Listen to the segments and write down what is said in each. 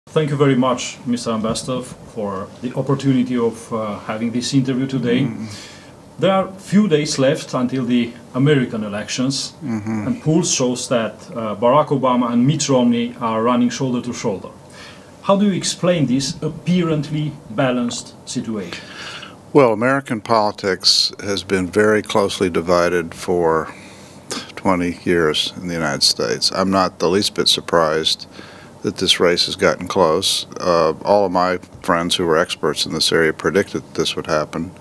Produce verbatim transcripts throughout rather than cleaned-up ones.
Thank you very much, Mister Ambassador, for the opportunity of uh, having this interview today. Mm-hmm. There are few days left until the American elections, mm-hmm. and polls shows that uh, Barack Obama and Mitt Romney are running shoulder to shoulder. How do you explain this apparently balanced situation? Well, American politics has been very closely divided for twenty years in the United States. I'm not the least bit surprised that this race has gotten close. Uh, all of my friends who were experts in this area predicted that this would happen.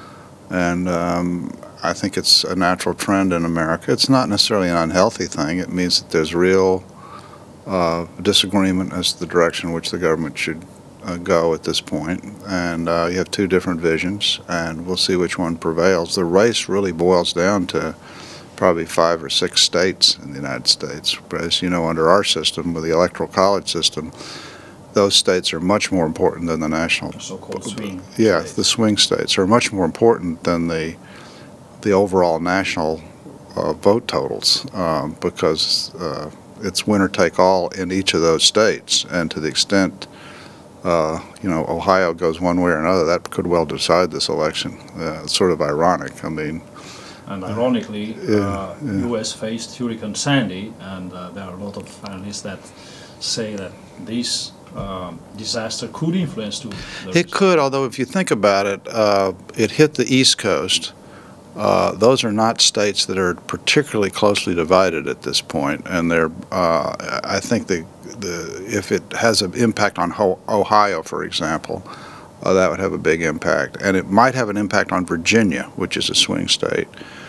And um, I think it's a natural trend in America. It's not necessarily an unhealthy thing. It means that there's real uh, disagreement as to the direction in which the government should uh, go at this point. And uh, you have two different visions, and we'll see which one prevails. The race really boils down to probably five or six states in the United States. But as you know, under our system, with the electoral college system, those states are much more important than the national. So-called swing Yeah, states. the swing states are much more important than the the overall national uh, vote totals um, because uh, it's winner take all in each of those states. And to the extent uh, you know Ohio goes one way or another, that could well decide this election. Uh, it's sort of ironic. I mean. And ironically, yeah, uh, yeah. U S faced Hurricane Sandy, and uh, there are a lot of analysts that say that this uh, disaster could influence too. It could, although if you think about it, uh, it hit the East Coast. Uh, those are not states that are particularly closely divided at this point, and they're. Uh, I think the the if it has an impact on Ho Ohio, for example. Uh, that would have a big impact, and it might have an impact on Virginia, which is a swing state.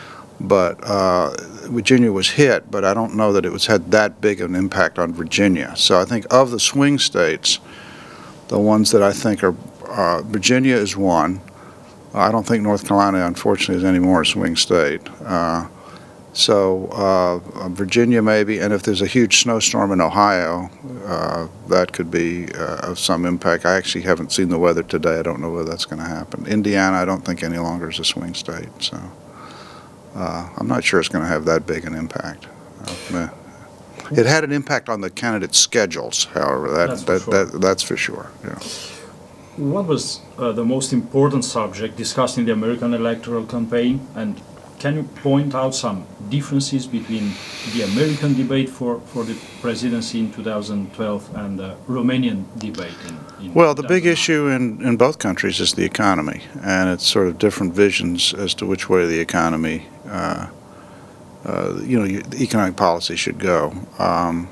But uh, Virginia was hit, but I don't know that it was had that big an impact on Virginia. So I think of the swing states, the ones that I think are uh, Virginia is one. I don't think North Carolina, unfortunately, is any more a swing state. Uh, So uh, Virginia maybe, and if there's a huge snowstorm in Ohio, uh, that could be uh, of some impact. I actually haven't seen the weather today. I don't know whether that's going to happen. Indiana, I don't think any longer is a swing state, so uh, I'm not sure it's going to have that big an impact. Uh, it had an impact on the candidates' schedules, however. That, that's, that, for sure. that, that's for sure. Yeah. What was uh, the most important subject discussed in the American electoral campaign, and can you point out some differences between the American debate for, for the presidency in two thousand twelve and the Romanian debate in, in Well, the big issue in, in both countries is the economy, and it's sort of different visions as to which way the economy, uh, uh, you know, the economic policy should go. Um,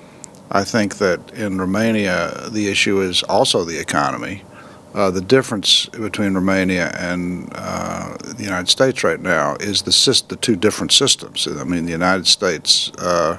I think that in Romania, the issue is also the economy. Uh, the difference between Romania and uh, the United States right now is the, the two different systems. I mean, the United States uh,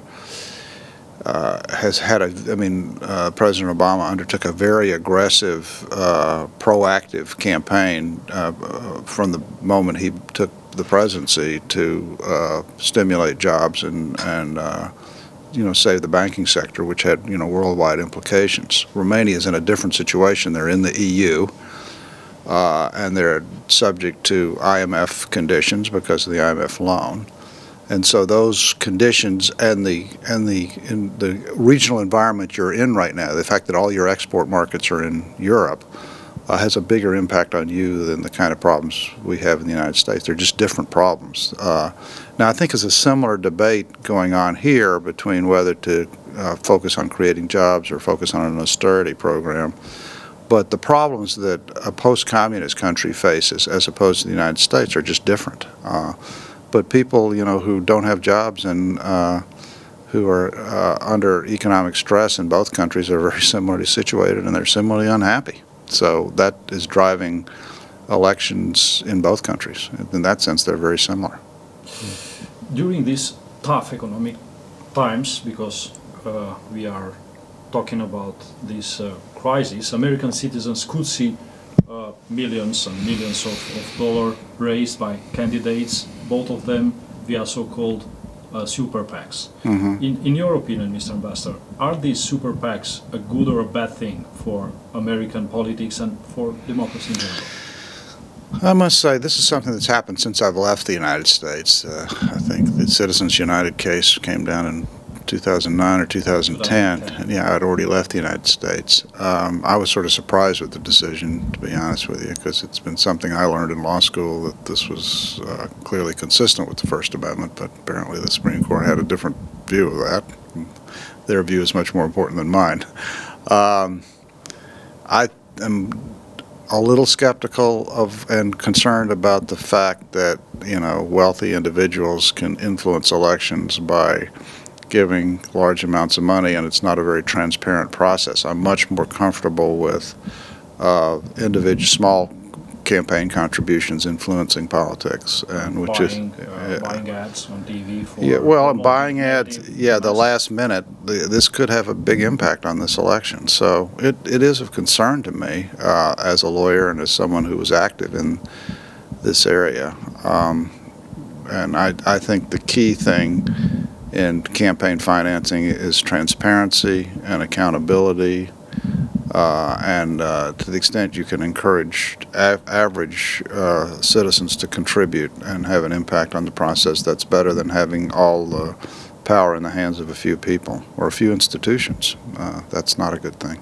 uh, has had a, I mean, uh, President Obama undertook a very aggressive, uh, proactive campaign uh, from the moment he took the presidency to uh, stimulate jobs and, and uh, you know, save the banking sector, which had, you know, worldwide implications. Romania is in a different situation. They're in the E U, uh, and they're subject to I M F conditions because of the I M F loan. And so those conditions and the and the in the regional environment you're in right now, the fact that all your export markets are in Europe, uh, has a bigger impact on you than the kind of problems we have in the United States. They're just different problems. Uh, Now, I think there's a similar debate going on here between whether to uh, focus on creating jobs or focus on an austerity program. But the problems that a post-communist country faces as opposed to the United States are just different. Uh, but people, you know, who don't have jobs and uh, who are uh, under economic stress in both countries are very similarly situated, and they're similarly unhappy. So that is driving elections in both countries. In that sense, they're very similar. During these tough economic times, because uh, we are talking about this uh, crisis, American citizens could see uh, millions and millions of, of dollars raised by candidates, both of them via so-called uh, super PACs. Mm-hmm. In, in your opinion, Mister Ambassador, are these super PACs a good or a bad thing for American politics and for democracy in general? I must say, this is something that's happened since I've left the United States. Uh, I think the Citizens United case came down in two thousand nine or two thousand ten. two thousand ten. Yeah, I'd already left the United States. Um, I was sort of surprised with the decision, to be honest with you, because it's been something I learned in law school that this was uh, clearly consistent with the First Amendment, but apparently the Supreme Court had a different view of that. Their view is much more important than mine. Um, I am a little skeptical of and concerned about the fact that, you know, wealthy individuals can influence elections by giving large amounts of money, and it's not a very transparent process. I'm much more comfortable with uh, individual small campaign contributions influencing politics, and which buying, is uh, buying ads on T V for yeah, well, promoting buying ads, negative yeah, the message. last minute, the, this could have a big impact on this election. So it, it is of concern to me uh, as a lawyer and as someone who was active in this area. Um, and I, I think the key thing in campaign financing is transparency and accountability. Uh, and uh, to the extent you can encourage a average uh, citizens to contribute and have an impact on the process, that's better than having all the power in the hands of a few people or a few institutions. Uh, that's not a good thing.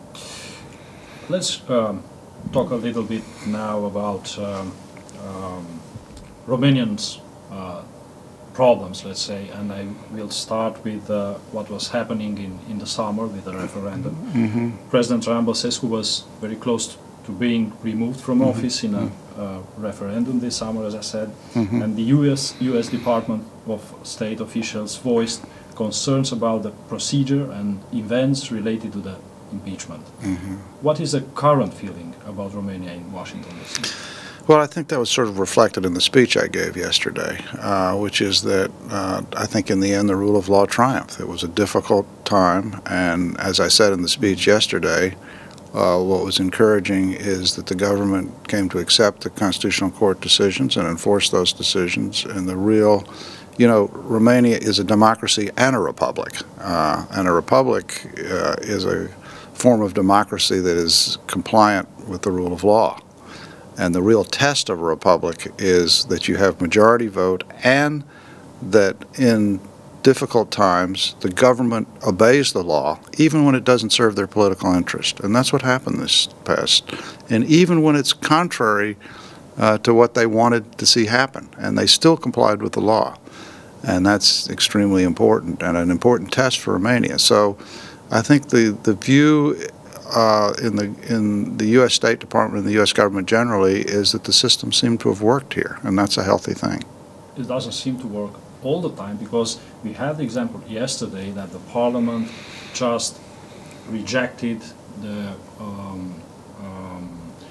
Let's um, talk a little bit now about um, um, Romanians' uh, problems, let's say, and I will start with uh, what was happening in, in the summer with the referendum. Mm-hmm. President Traian Băsescu was very close to being removed from mm-hmm. office in a uh, referendum this summer, as I said, mm-hmm. and the U S U S Department of State officials voiced concerns about the procedure and events related to the impeachment. Mm-hmm. What is the current feeling about Romania in Washington, D C? Well, I think that was sort of reflected in the speech I gave yesterday, uh, which is that uh, I think in the end the rule of law triumphed. It was a difficult time, and as I said in the speech yesterday, uh, what was encouraging is that the government came to accept the Constitutional Court decisions and enforce those decisions. And the real, you know, Romania is a democracy and a republic, uh, and a republic uh, is a form of democracy that is compliant with the rule of law. And the real test of a republic is that you have majority vote and that in difficult times the government obeys the law even when it doesn't serve their political interest. And that's what happened this past. And even when it's contrary uh, to what they wanted to see happen. And they still complied with the law. And that's extremely important and an important test for Romania. So I think the, the view Uh, in the in the U S State Department and the U S government generally is that the system seemed to have worked here, and that's a healthy thing. It doesn't seem to work all the time, because we had the example yesterday that the Parliament just rejected the um, um,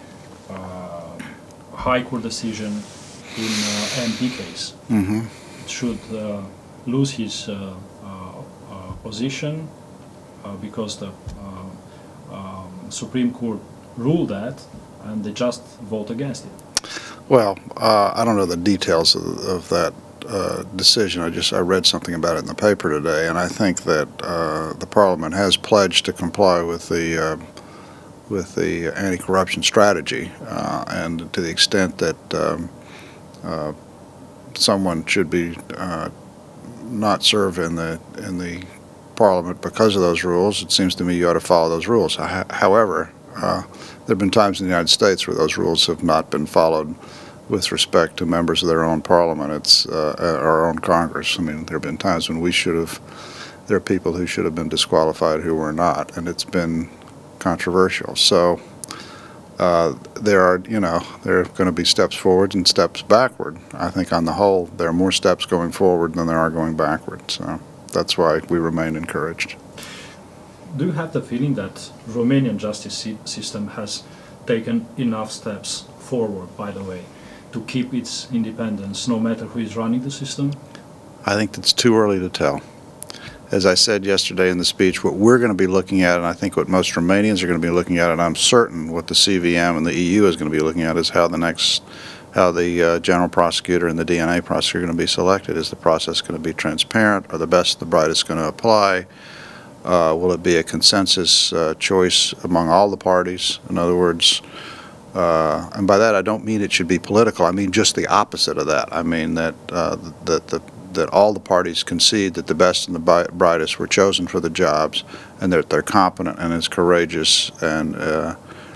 uh, High Court decision in uh, M P case. Mm-hmm. Should uh, lose his uh, uh, uh, position uh, because the Um, Supreme Court ruled that, and they just vote against it. Well, uh, I don't know the details of, of that uh, decision. I just I read something about it in the paper today, and I think that uh, the Parliament has pledged to comply with the uh, with the anti-corruption strategy, uh, and to the extent that um, uh, someone should be uh, not serve in the in the Parliament because of those rules, it seems to me you ought to follow those rules. However, uh, there have been times in the United States where those rules have not been followed with respect to members of their own Parliament. It's uh, our own Congress. I mean, there have been times when we should have, there are people who should have been disqualified who were not, and it's been controversial. So uh, there are, you know, there are going to be steps forward and steps backward. I think on the whole, there are more steps going forward than there are going backward. So that's why we remain encouraged. Do you have the feeling that Romanian justice system has taken enough steps forward, by the way, to keep its independence no matter who is running the system? I think it's too early to tell. As I said yesterday in the speech, what we're going to be looking at, and I think what most Romanians are going to be looking at, and I'm certain what the C V M and the E U is going to be looking at, is how the next how the uh, general prosecutor and the D N A prosecutor are going to be selected. Is the process going to be transparent? Are the best, the brightest going to apply? Uh, will it be a consensus uh, choice among all the parties? In other words, uh, and by that I don't mean it should be political. I mean just the opposite of that. I mean that uh, that the that all the parties concede that the best and the brightest were chosen for the jobs, and that they're competent and as courageous and uh,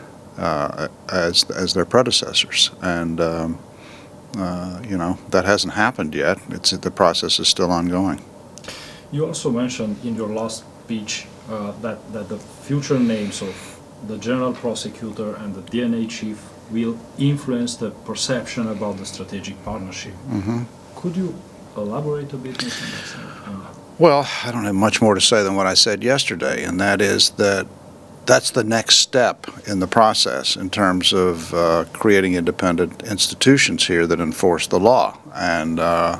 uh, as as their predecessors. And um, uh, you know, that hasn't happened yet. It's the process is still ongoing. You also mentioned in your last speech uh, that that the future names of the general prosecutor and the D N A chief will influence the perception about the strategic partnership. Mm-hmm. Could you elaborate a bit, Mister Nixon, on that? Well, I don't have much more to say than what I said yesterday, and that is that that's the next step in the process in terms of uh, creating independent institutions here that enforce the law. And uh,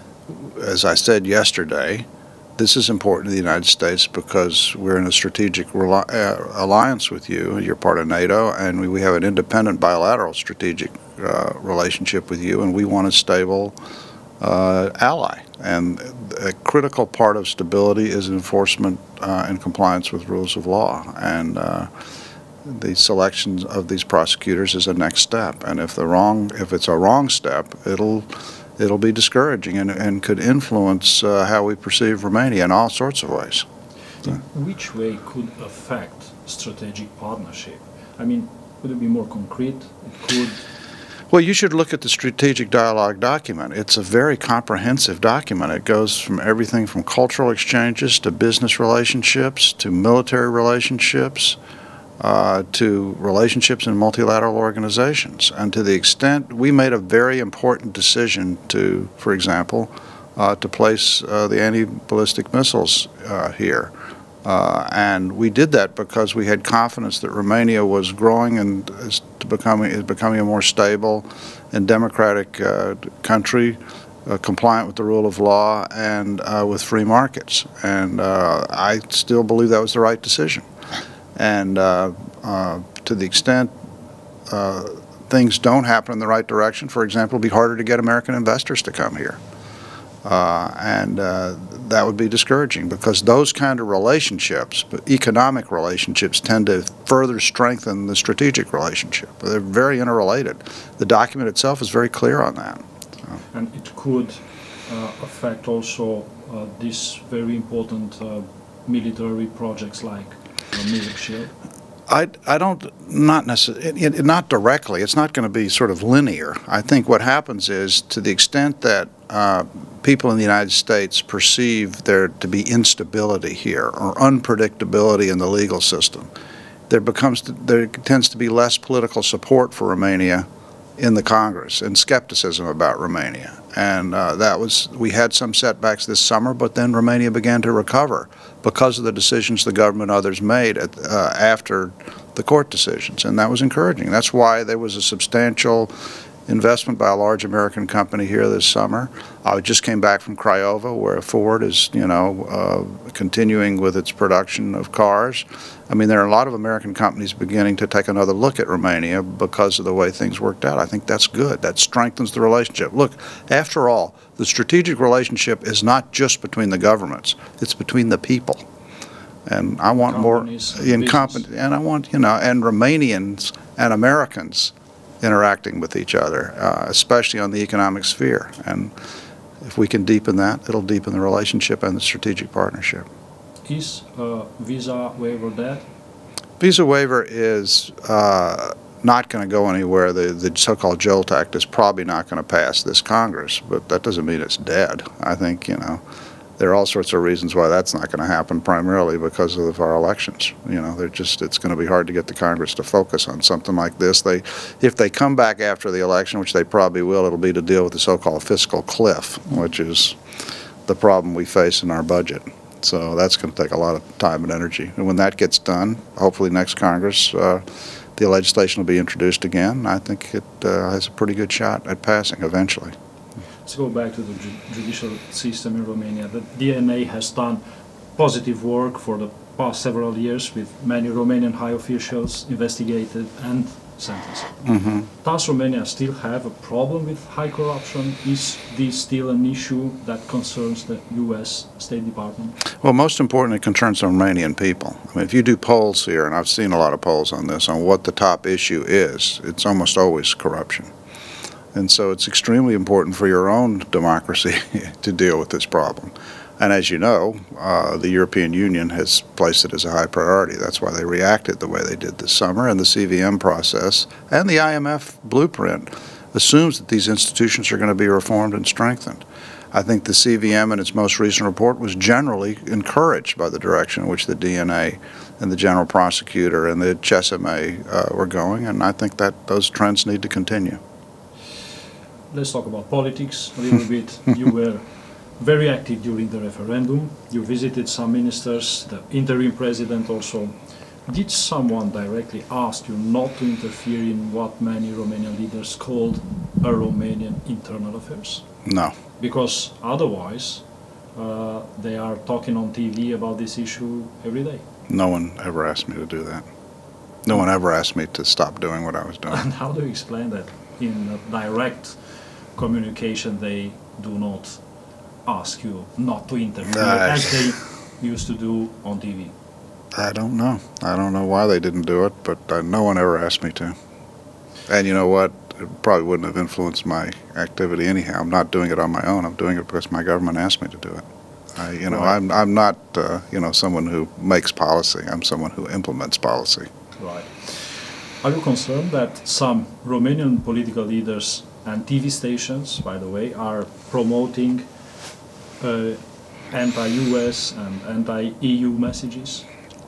as I said yesterday, this is important to the United States because we're in a strategic uh, alliance with you. You're part of NATO, and we, we have an independent bilateral strategic uh, relationship with you, and we want a stable uh, ally. And a critical part of stability is enforcement uh, and compliance with rules of law. And uh, the selection of these prosecutors is a next step. And if the wrong, if it's a wrong step, it'll it'll be discouraging and, and could influence uh, how we perceive Romania in all sorts of ways. In which way could affect strategic partnership? I mean, could it be more concrete? It could. Well, you should look at the strategic dialogue document. It's a very comprehensive document. It goes from everything from cultural exchanges to business relationships to military relationships uh, to relationships in multilateral organizations. And to the extent we made a very important decision to, for example, uh, to place uh, the anti-ballistic missiles uh, here. Uh, and we did that because we had confidence that Romania was growing and is becoming, is becoming a more stable and democratic uh, country, uh, compliant with the rule of law and uh, with free markets. And uh, I still believe that was the right decision. And uh, uh, to the extent uh, things don't happen in the right direction, for example, it would be harder to get American investors to come here. Uh, and uh, that would be discouraging because those kind of relationships, economic relationships, tend to further strengthen the strategic relationship. They're very interrelated. The document itself is very clear on that. So. And it could uh, affect also uh, these very important uh, military projects like uh, Mesic Shield? I, I don't, not necessarily, not directly. It's not going to be sort of linear. I think what happens is, to the extent that uh, people in the United States perceive there to be instability here or unpredictability in the legal system, there becomes, there tends to be less political support for Romania in the Congress and skepticism about Romania. And uh, that was, we had some setbacks this summer, but then Romania began to recover because of the decisions the government and others made at, uh, after the court decisions. And that was encouraging. That's why there was a substantial investment by a large American company here this summer. I just came back from Craiova, where Ford is, you know, uh, continuing with its production of cars. I mean, there are a lot of American companies beginning to take another look at Romania because of the way things worked out. I think that's good. That strengthens the relationship. Look, after all, the strategic relationship is not just between the governments. It's between the people. And I want more in competent, and I want, you know, and Romanians and Americans interacting with each other, uh, especially on the economic sphere. And if we can deepen that, it'll deepen the relationship and the strategic partnership. Is uh, visa waiver dead? Visa waiver is uh, not going to go anywhere. The, the so-called JOLT Act is probably not going to pass this Congress, but that doesn't mean it's dead. I think, you know, there are all sorts of reasons why that's not going to happen, primarily because of our elections. You know, they're just, it's going to be hard to get the Congress to focus on something like this. They, if they come back after the election, which they probably will, it'll be to deal with the so-called fiscal cliff, which is the problem we face in our budget. So that's going to take a lot of time and energy. And when that gets done, hopefully next Congress, uh, the legislation will be introduced again. I think it uh, has a pretty good shot at passing eventually. Let's go back to the ju judicial system in Romania. The D N A has done positive work for the past several years with many Romanian high officials investigated and sentenced. Mm-hmm. Does Romania still have a problem with high corruption? Is this still an issue that concerns the U S State Department? Well, most importantly, it concerns the Romanian people. I mean, if you do polls here, and I've seen a lot of polls on this, on what the top issue is, it's almost always corruption. And so it's extremely important for your own democracy to deal with this problem. And as you know, uh, the European Union has placed it as a high priority. That's why they reacted the way they did this summer. And the C V M process and the I M F blueprint assumes that these institutions are going to be reformed and strengthened. I think the C V M in its most recent report was generally encouraged by the direction in which the D N A and the General Prosecutor and the C S M A uh, were going, and I think that those trends need to continue. Let's talk about politics a little bit. You were very active during the referendum. You visited some ministers, the interim president also. Did someone directly ask you not to interfere in what many Romanian leaders called a Romanian internal affairs? No. Because otherwise, uh, they are talking on T V about this issue every day. No one ever asked me to do that. No one ever asked me to stop doing what I was doing. And how do you explain that? In direct communication, they do not ask you not to interfere, Uh, as they used to do on T V. I don't know. I don't know why they didn't do it, but uh, no one ever asked me to. And you know what? It probably wouldn't have influenced my activity anyhow. I'm not doing it on my own. I'm doing it because my government asked me to do it. I, you know, Right. I'm I'm not uh, you know someone who makes policy. I'm someone who implements policy. Right. Are you concerned that some Romanian political leaders and T V stations, by the way, are promoting uh, anti-U S and anti-E U messages?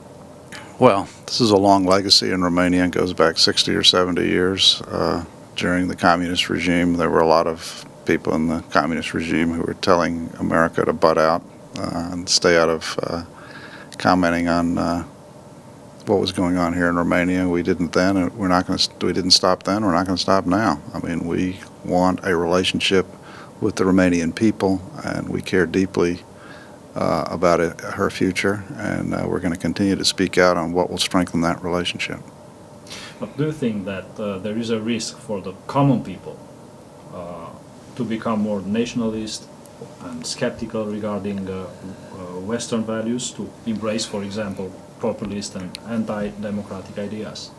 Well, this is a long legacy in Romania. It goes back sixty or seventy years. Uh, during the communist regime, there were a lot of people in the communist regime who were telling America to butt out uh, and stay out of uh, commenting on uh, what was going on here in Romania. We didn't then, and we're not going to. We didn't stop then. We're not going to stop now. I mean, we want a relationship with the Romanian people, and we care deeply uh, about it, her future, and uh, we're going to continue to speak out on what will strengthen that relationship. But do you think that uh, there is a risk for the common people uh, to become more nationalist and skeptical regarding uh, uh, Western values, to embrace, for example, populist and anti-democratic ideas?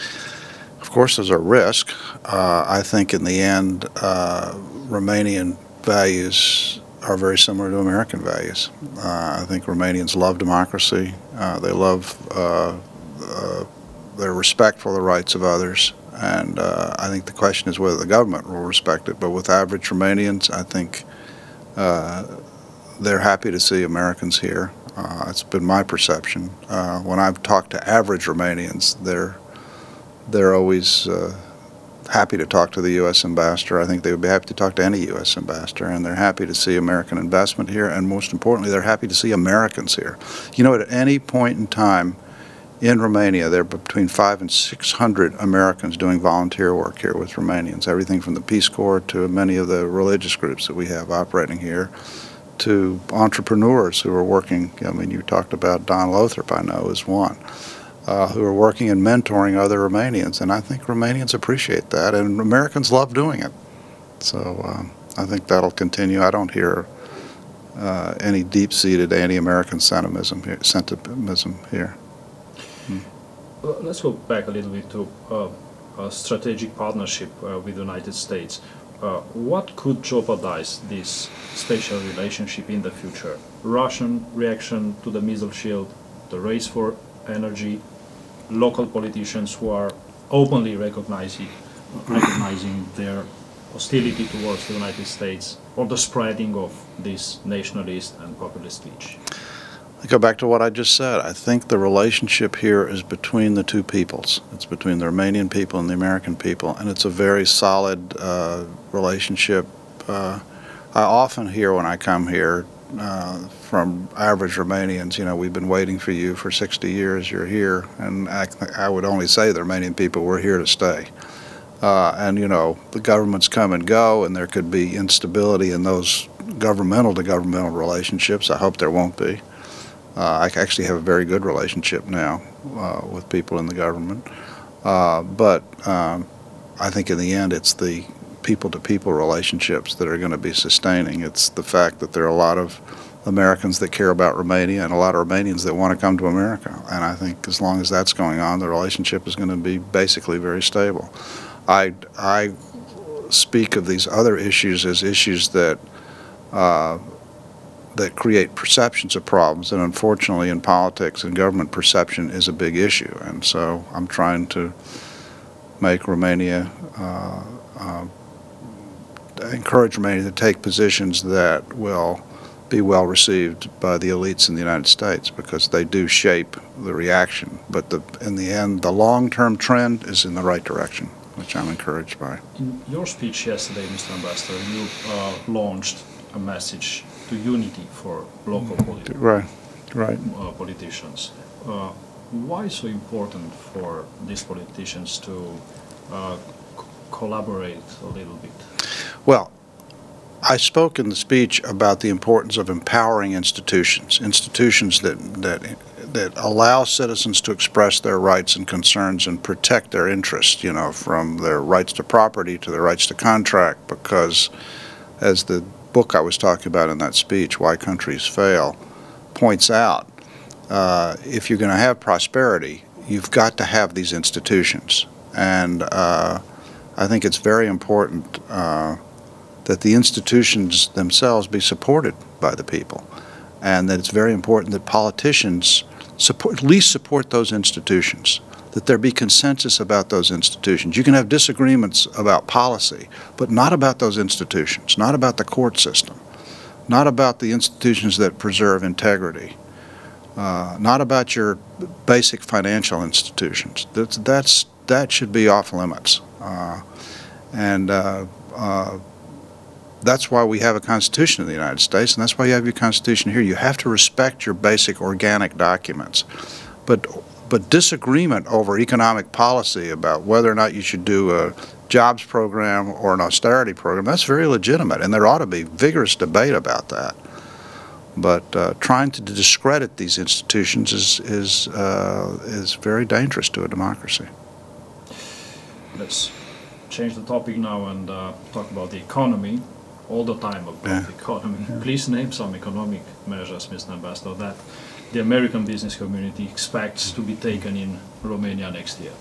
Of course, there's a risk. Uh, I think in the end, uh, Romanian values are very similar to American values. Uh, I think Romanians love democracy. Uh, they love, uh, uh, they're respectful of the rights of others. And uh, I think the question is whether the government will respect it. But with average Romanians, I think uh, they're happy to see Americans here. Uh, it's been my perception. Uh, when I've talked to average Romanians, they're they're always uh, happy to talk to the U S ambassador. I think they would be happy to talk to any U S ambassador, and they're happy to see American investment here, and most importantly, they're happy to see Americans here. You know, at any point in time in Romania, there are between five and six hundred Americans doing volunteer work here with Romanians, everything from the Peace Corps to many of the religious groups that we have operating here, to entrepreneurs who are working. I mean, you talked about Don Lothrop, I know, is one, uh, who are working and mentoring other Romanians, and I think Romanians appreciate that, and Americans love doing it. So um, I think that'll continue. I don't hear uh, any deep-seated anti-American sentimentism here. Sentimentism here. Hmm. Well, let's go back a little bit to uh, a strategic partnership uh, with the United States. Uh, what could jeopardize this special relationship in the future? Russian reaction to the missile shield, the race for energy, local politicians who are openly recognizing, recognizing their hostility towards the United States, or the spreading of this nationalist and populist speech? I go back to what I just said. I think the relationship here is between the two peoples. It's between the Romanian people and the American people, and it's a very solid uh, relationship. Uh, I often hear when I come here uh, from average Romanians, you know, we've been waiting for you for sixty years, you're here, and I, I would only say the Romanian people, we're here to stay. Uh, and, you know, the governments come and go, and there could be instability in those governmental-to-governmental relationships. I hope there won't be. Uh, I actually have a very good relationship now uh, with people in the government. Uh, but um, I think in the end it's the people-to-people relationships that are going to be sustaining. It's the fact that there are a lot of Americans that care about Romania and a lot of Romanians that want to come to America. And I think as long as that's going on, the relationship is going to be basically very stable. I, I speak of these other issues as issues that uh, that create perceptions of problems, and unfortunately in politics and government, perception is a big issue. And so I'm trying to make Romania, uh, uh, encourage Romania to take positions that will be well received by the elites in the United States, because they do shape the reaction. But the, in the end, the long-term trend is in the right direction, which I'm encouraged by. In your speech yesterday, Mister Ambassador, you uh, launched a message to unity for local politi right, right. Uh, politicians. Uh, why so important for these politicians to uh, collaborate a little bit? Well, I spoke in the speech about the importance of empowering institutions, institutions that, that, that allow citizens to express their rights and concerns and protect their interests, you know, from their rights to property to their rights to contract, because as the book I was talking about in that speech, Why Countries Fail, points out, uh, if you're going to have prosperity, you've got to have these institutions. And uh, I think it's very important uh, that the institutions themselves be supported by the people, and that it's very important that politicians support, at least support those institutions, that there be consensus about those institutions. You can have disagreements about policy, but not about those institutions, not about the court system, not about the institutions that preserve integrity, uh, not about your basic financial institutions. That's, that's, that should be off limits. Uh, and uh, uh, That's why we have a Constitution in the United States, and that's why you have your Constitution here. You have to respect your basic organic documents. But, but disagreement over economic policy about whether or not you should do a jobs program or an austerity program, that's very legitimate, and there ought to be vigorous debate about that. But uh, trying to discredit these institutions is, is, uh, is very dangerous to a democracy. Let's change the topic now and uh, talk about the economy. All the time about yeah. the economy. Yeah. Please name some economic measures, Mister Ambassador, that the American business community expects to be taken in Romania next year.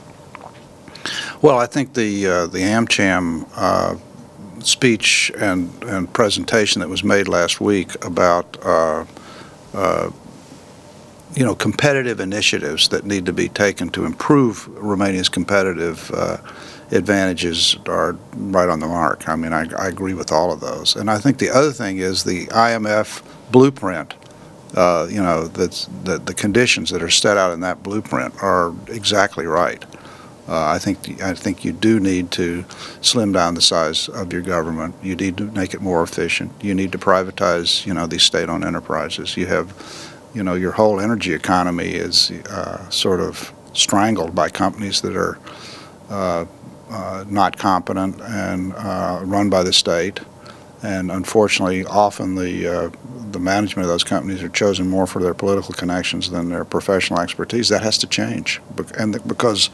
Well, I think the uh, the AmCham uh, speech and, and presentation that was made last week about uh, uh, you know, competitive initiatives that need to be taken to improve Romania's competitive uh, advantages are right on the mark. I mean, I, I agree with all of those. And I think the other thing is the I M F blueprint, uh, you know, that's, the, the conditions that are set out in that blueprint are exactly right. Uh, I think I think you do need to slim down the size of your government. You need to make it more efficient. You need to privatize, you know, these state-owned enterprises. You have, you know, your whole energy economy is uh, sort of strangled by companies that are uh, uh, not competent and uh, run by the state. And unfortunately, often the uh, the management of those companies are chosen more for their political connections than their professional expertise. That has to change, and because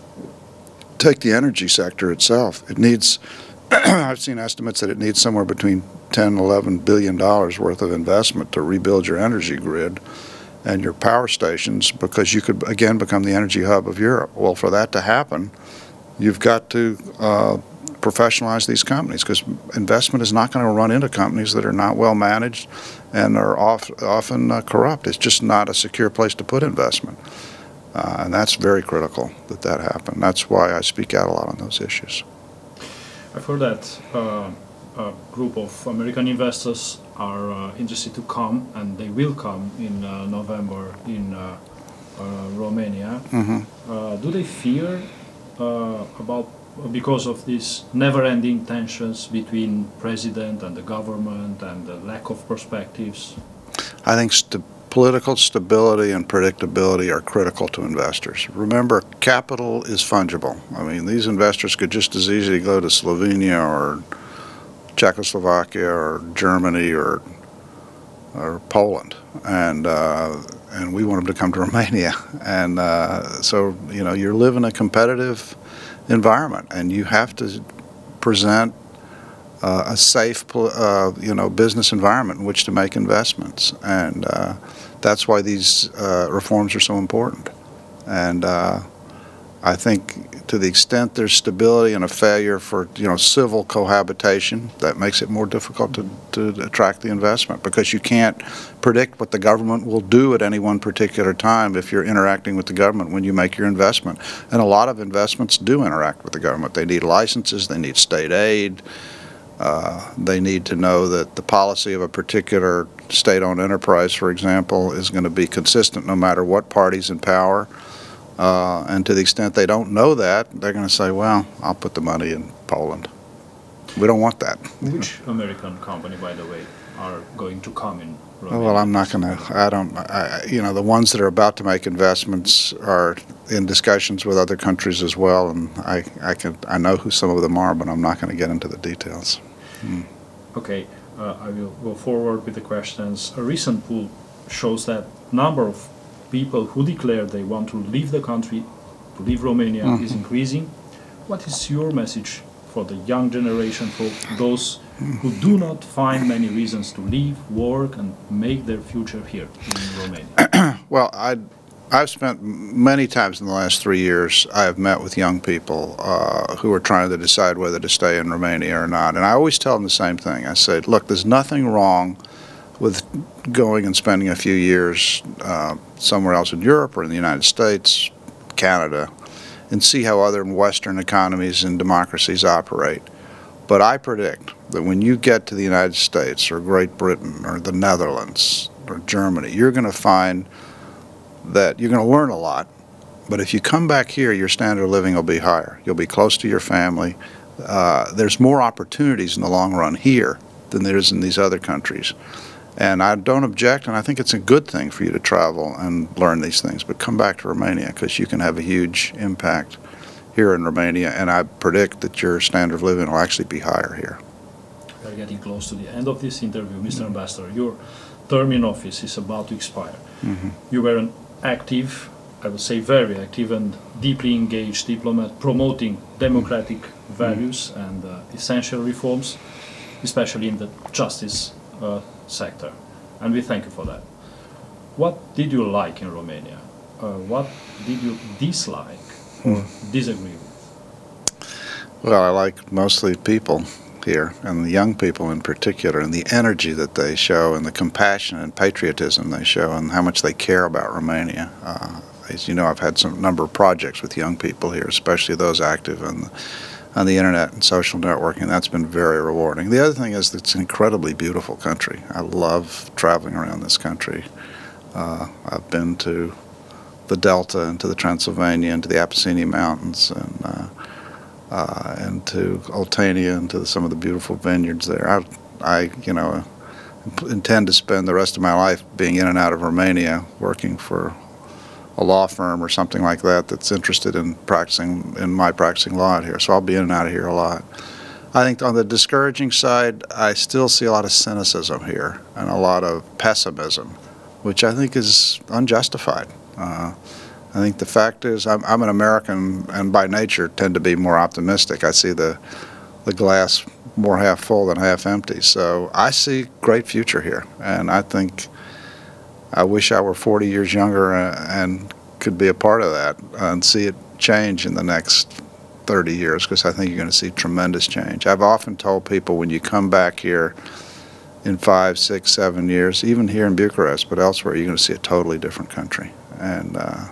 take the energy sector itself, it needs. I've seen estimates that it needs somewhere between ten, eleven billion dollars worth of investment to rebuild your energy grid and your power stations, because you could again become the energy hub of Europe. Well, for that to happen, you've got to uh, professionalize these companies, because investment is not going to run into companies that are not well managed and are off, often uh, corrupt. It's just not a secure place to put investment. Uh, and that's very critical that that happen. That's why I speak out a lot on those issues. I've heard that uh, a group of American investors are uh, interested to come, and they will come in uh, November in uh, uh, Romania. Mm-hmm. uh, do they fear uh, about because of these never-ending tensions between president and the government and the lack of perspectives? I think st political stability and predictability are critical to investors. Remember, capital is fungible. I mean, these investors could just as easily go to Slovenia or Czechoslovakia or Germany or or Poland, and uh, and we want them to come to Romania. And uh, so, you know, you live in a competitive environment, and you have to present uh, a safe, uh, you know, business environment in which to make investments, and uh, that's why these uh, reforms are so important. And uh, I think to the extent there's stability and a failure for, you know, civil cohabitation, that makes it more difficult to, to attract the investment, because you can't predict what the government will do at any one particular time if you're interacting with the government when you make your investment. And a lot of investments do interact with the government. They need licenses, they need state aid, uh, they need to know that the policy of a particular state-owned enterprise, for example, is going to be consistent no matter what party's in power. Uh, and to the extent they don't know that, they're going to say, well, I'll put the money in Poland. We don't want that. Which American company, by the way, are going to come in Romania? Well, I'm not going to, I don't, I, you know, the ones that are about to make investments are in discussions with other countries as well, and I, I, can, I know who some of them are, but I'm not going to get into the details. Hmm. Okay, uh, I will go forward with the questions. A recent poll shows that number of people who declare they want to leave the country, to leave Romania, mm-hmm. is increasing. What is your message for the young generation, for those who do not find many reasons to leave, work, and make their future here in Romania? Well, I, I've spent many times in the last three years, I have met with young people uh, who are trying to decide whether to stay in Romania or not. And I always tell them the same thing. I say, look, there's nothing wrong with going and spending a few years uh, somewhere else in Europe or in the United States, Canada, and see how other Western economies and democracies operate. But I predict that when you get to the United States or Great Britain or the Netherlands or Germany, you're going to find that you're going to learn a lot. But if you come back here, your standard of living will be higher. You'll be close to your family. Uh, there's more opportunities in the long run here than there is in these other countries. And I don't object, and I think it's a good thing for you to travel and learn these things, but come back to Romania, because you can have a huge impact here in Romania, and I predict that your standard of living will actually be higher here. We are getting close to the end of this interview. Mister Mm-hmm. Ambassador, your term in office is about to expire. Mm-hmm. You were an active, I would say very active and deeply engaged diplomat promoting democratic mm-hmm. values and uh, essential reforms, especially in the justice uh, sector, and we thank you for that. What did you like in Romania? Uh, what did you dislike or disagree with? Well, I like mostly people here, and the young people in particular, and the energy that they show, and the compassion and patriotism they show, and how much they care about Romania. Uh, as you know, I've had some number of projects with young people here, especially those active in the on the internet and social networking. That's been very rewarding. The other thing is that it's an incredibly beautiful country. I love traveling around this country. Uh, I've been to the Delta and to the Transylvania and to the Apennine Mountains and uh, uh, and to Oltenia and to some of the beautiful vineyards there. I, I, you know, intend to spend the rest of my life being in and out of Romania, working for a law firm or something like that that's interested in practicing, in my practicing law out here. So I'll be in and out of here a lot. I think on the discouraging side, I still see a lot of cynicism here and a lot of pessimism, which I think is unjustified. Uh, I think the fact is I'm, I'm an American and by nature tend to be more optimistic. I see the, the glass more half full than half empty. So I see great future here, and I think I wish I were forty years younger and could be a part of that and see it change in the next thirty years, because I think you're going to see tremendous change. I've often told people when you come back here in five, six, seven years, even here in Bucharest, but elsewhere, you're going to see a totally different country. And uh,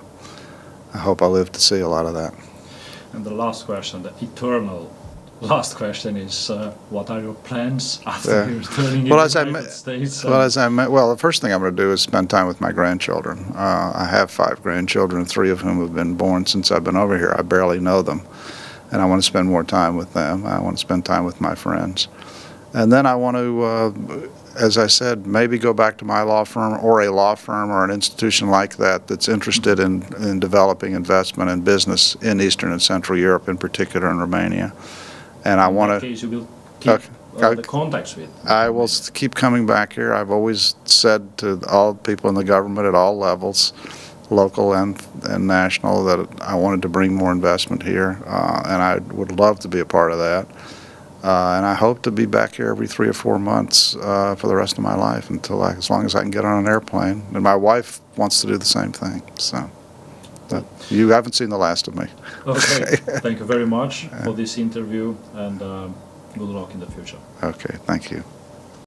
I hope I live to see a lot of that. And the last question, the eternal last question is, uh, what are your plans after yeah. you're returning well, in as the I United States? Well, as I met, well, the first thing I'm going to do is spend time with my grandchildren. Uh, I have five grandchildren, three of whom have been born since I've been over here. I barely know them, and I want to spend more time with them. I want to spend time with my friends. And then I want to, uh, as I said, maybe go back to my law firm or a law firm or an institution like that that's interested in, in developing investment and business in Eastern and Central Europe, in particular in Romania. And I want to. In that case, you will keep okay. uh, the contacts with. I will keep coming back here. I've always said to all people in the government at all levels, local and, and national, that I wanted to bring more investment here, uh, and I would love to be a part of that. Uh, and I hope to be back here every three or four months uh, for the rest of my life, until I, as long as I can get on an airplane. And my wife wants to do the same thing. So. That- You haven't seen the last of me. Okay, thank you very much for this interview, and um, good luck in the future. Okay, thank you.